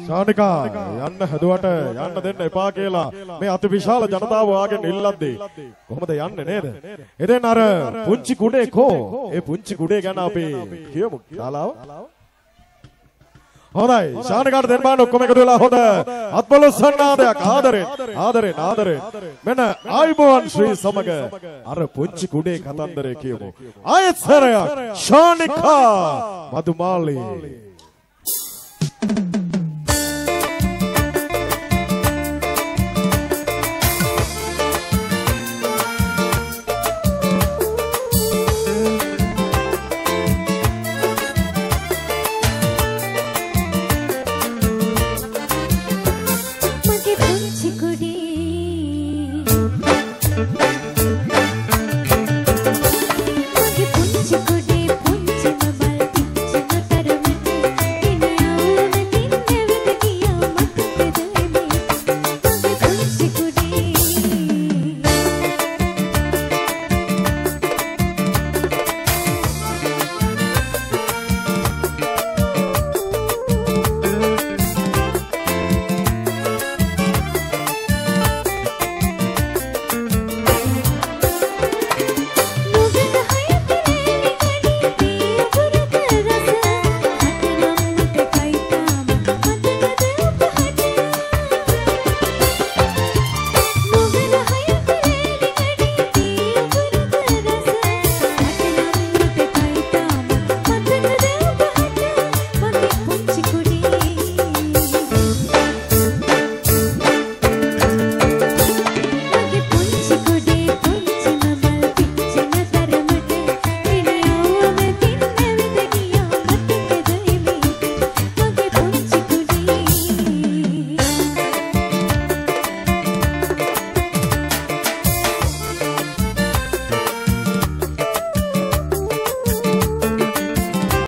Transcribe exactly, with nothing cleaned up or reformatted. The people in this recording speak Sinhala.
ශානිකා යන්න හදුවට යන්න දෙන්න එපා කියලා මේ අතිවිශාල ජනතාව වාගෙන් ඉල්ලද්දී කොහොමද යන්නේ නේද? එතෙන් අර පුංචි කුඩේ කෝ ඒ පුංචි කුඩේ ගැන අපි කියමු. ශාලාව හොඳයි ශානිකාට දෙන්න බෑ ඔක්කොම එකතු වෙලා හොඳ අත්බලසන් නාදයක් ආදරෙන් ආදරෙන් ආදරෙන් මෙන්න ආයිබෝන් ශ්‍රී සමග අර පුංචි කුඩේ කතන්දරේ කියමු. ආයෙත් සරයක් ශානිකා මදුමාලි Chico